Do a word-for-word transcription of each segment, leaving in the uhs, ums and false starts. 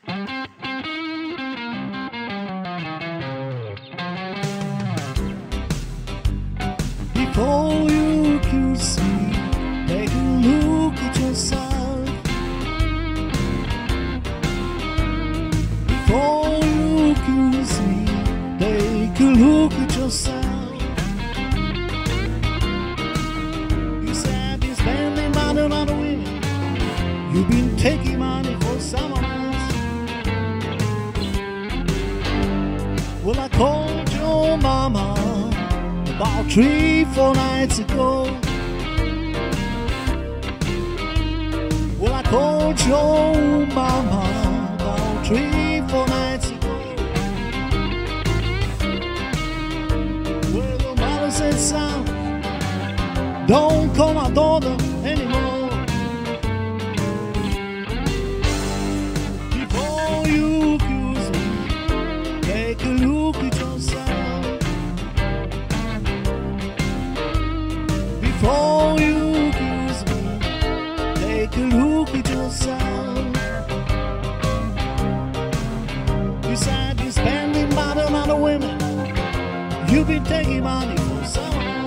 Before you kiss me, take a look at yourself. Before you kiss me, take a look at yourself. You said you're spending money on other women. You've been taking money for someone else. Well, I called your mama about three, four nights ago. Well, I called your mama about three, four nights ago. Well, the mother said, son, don't call my daughter anymore. Before you accuse me, take a look at yourself. Before you accuse me, take a look at yourself. You said you're spending money on other women. You've been taking money from someone else.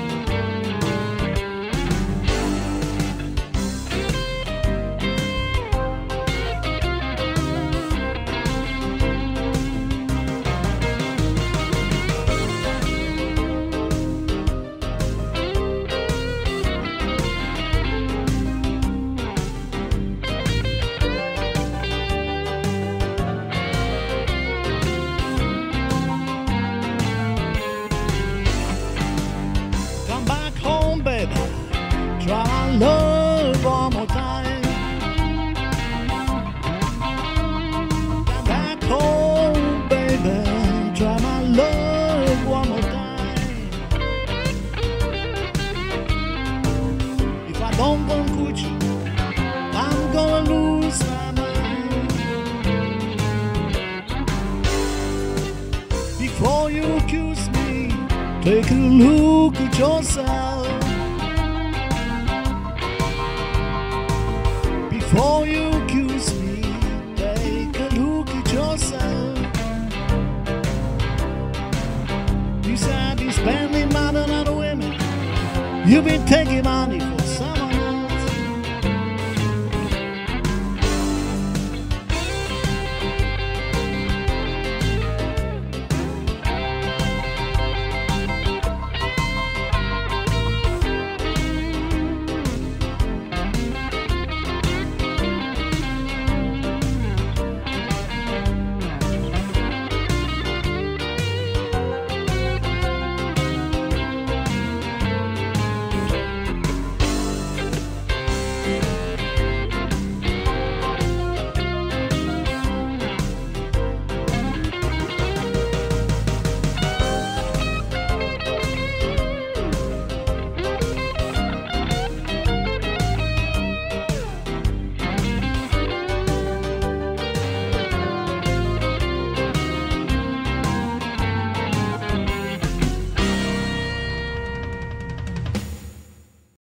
Try my love one more time. Come back home, baby. Try my love one more time. If I don't come with you, I'm gonna lose my mind. Before you accuse me, take a look at yourself. Before you accuse me, take a look at yourself. You said you're spending money on other women. You've been taking money